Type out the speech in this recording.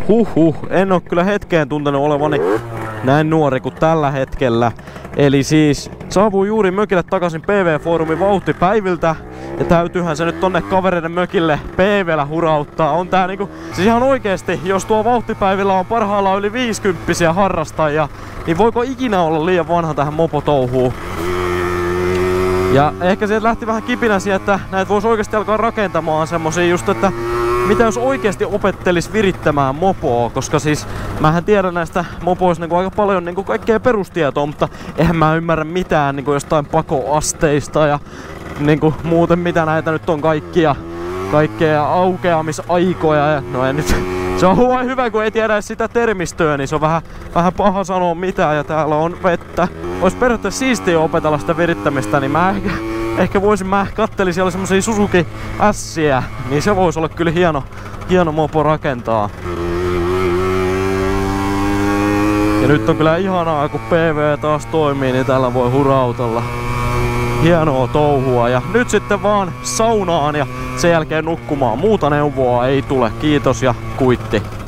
En oo kyllä hetkeen tuntenut olevani näin nuori kuin tällä hetkellä. Eli siis saavuin juuri mökille takaisin PV-foorumin vauhtipäiviltä. Ja täytyyhän se nyt tonne kavereiden mökille PV:llä hurauttaa. On tää niinku, siis ihan oikeesti, jos tuo vauhtipäivillä on parhaillaan yli 50 harrastajia, niin voiko ikinä olla liian vanha tähän mopotouhuun? Ja ehkä sieltä lähti vähän kipinäsiä, että näitä voisi oikeasti alkaa rakentamaan semmosia just, että mitä jos oikeasti opettelis virittämään mopoa, koska siis mähän tiedän näistä mopoista niinku aika paljon niinku kaikkea perustietoa, mutta eihän mä ymmärrä mitään niinku jostain pakoasteista ja niinku muuten mitä näitä nyt on kaikkea aukeamisaikoja ja no ei nyt. Se on vain hyvä, kun ei tiedä sitä termistöä, niin se on vähän paha sanoa mitään ja täällä on vettä. Ois periaatteessa siistiä opetella sitä virittämistä, niin mä kattelin siellä semmosia Suzuki Siä, niin se voisi olla kyllä hieno mopo rakentaa. Ja nyt on kyllä ihanaa, kun PV taas toimii, niin tällä voi hurautella. Hienoa touhua ja nyt sitten vaan saunaan ja sen jälkeen nukkumaan. Muuta neuvoa ei tule. Kiitos ja kuitti.